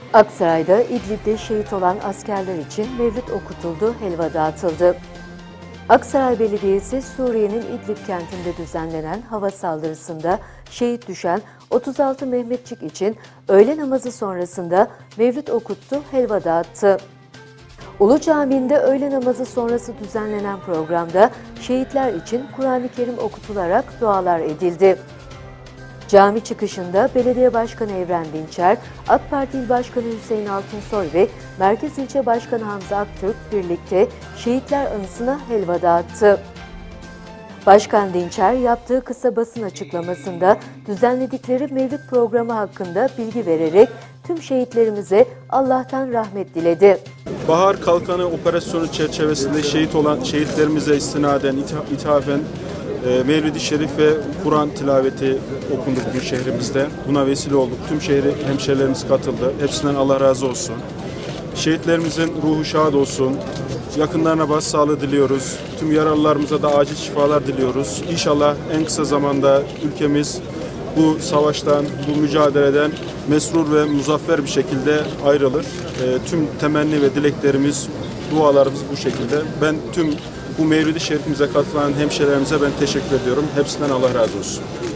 Aksaray'da İdlib'de şehit olan askerler için mevlüt okutuldu, helva dağıtıldı. Aksaray Belediyesi, Suriye'nin İdlib kentinde düzenlenen hava saldırısında şehit düşen 36 Mehmetçik için öğle namazı sonrasında mevlüt okuttu, helva dağıttı. Ulu Camii'nde öğle namazı sonrası düzenlenen programda şehitler için Kur'an-ı Kerim okutularak dualar edildi. Cami çıkışında Belediye Başkanı Evren Dinçer, AK Parti İl Başkanı Hüseyin Altunsoy ve Merkez İlçe Başkanı Hamza Aktürk birlikte şehitler anısına helva dağıttı. Başkan Dinçer yaptığı kısa basın açıklamasında düzenledikleri mevlüt programı hakkında bilgi vererek tüm şehitlerimize Allah'tan rahmet diledi. Bahar Kalkanı operasyonu çerçevesinde şehit olan şehitlerimize istinaden, ithafen Mevlid-i Şerif ve Kur'an tilaveti okundu bugün şehrimizde. Buna vesile olduk. Tüm hemşehrilerimiz katıldı. Hepsinden Allah razı olsun. Şehitlerimizin ruhu şad olsun. Yakınlarına başsağlığı diliyoruz. Tüm yaralılarımıza da acil şifalar diliyoruz. İnşallah en kısa zamanda ülkemiz bu savaştan, bu mücadeleden mesrur ve muzaffer bir şekilde ayrılır. Tüm temenni ve dileklerimiz, dualarımız bu şekilde. Ben tüm bu Mevlid-i Şerifimize katılan hemşehrilerimize ben teşekkür ediyorum. Hepsinden Allah razı olsun.